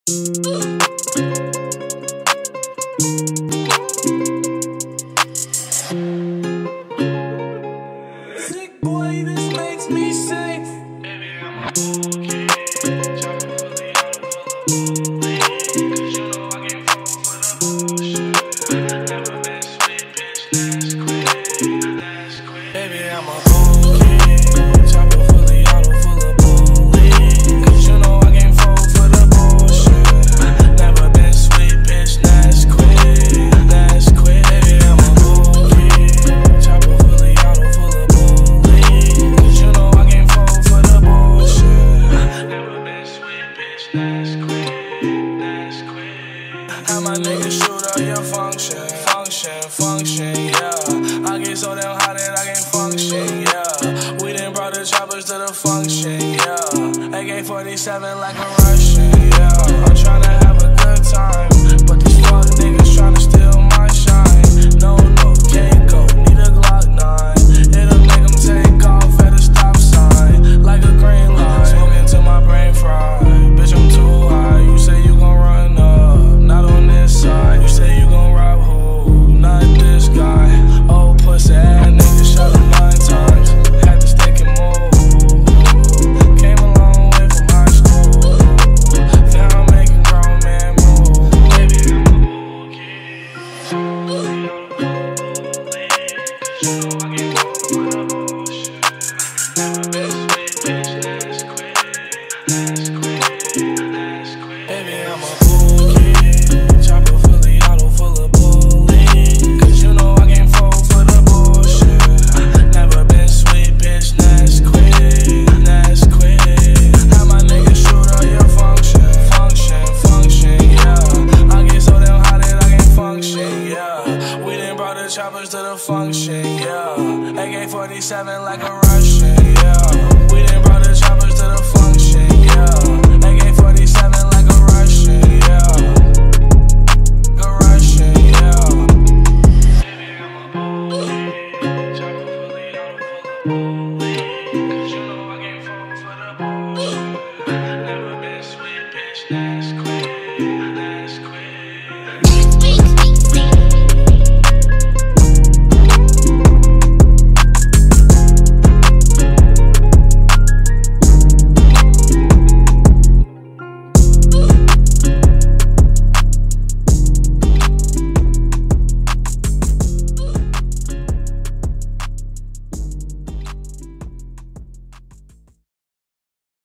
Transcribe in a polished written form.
Sick boy, this makes me sick. Baby, I'm a cool kid. Chocolate fully out of full of bullying. 'Cause you know I can't fall for the bullshit. Never been sweet, bitch, that's quick. Baby, I'm a cool kid. Chocolate fully out of full of bullying. 'Cause you know I can't fall for the bullshit. Never been sweet, bitch, that's quick. That's quick. Baby, I'm a cool kid. Chocolate fully out of full of bullying. 'Cause you know I can't fall for the bullshit. Never been sweet, bitch, that's quick. That's quick. Have my niggas shoot up your function, yeah. I get so damn hot that I can't function, yeah. We done brought the choppers to the function, yeah. AK-47 like a Russian, yeah. I'm tryna have a good time, but these fuck niggas tryna steal my shine. No, can't go, need a Glock 9. It'll make them take off at a stop sign, like a green light. Smoking till my brain fried, bitch, I'm too high. You say you gon' run up, not on this side. You say you gon' rob who, not this guy. Oh, pussy ass nigga, shot him 9 times. Had to stick and move. Came a long way from high school. Now I'm making grown man move. Baby, I'm a cool kid. You know I can't fall for the bullshit. Never been sweet, bitch, that's quick. That's quick. That's quick. Baby, I'm a cool kid. Chopper fully auto full of bullying. 'Cause you know I can't fall for the bullshit. Never been sweet, bitch, that's quick. That's quick. Have my niggas shoot up your function, yeah. I get so damn hot that I can't function, yeah. We done brought the choppers to the function, yeah. AK-47 like a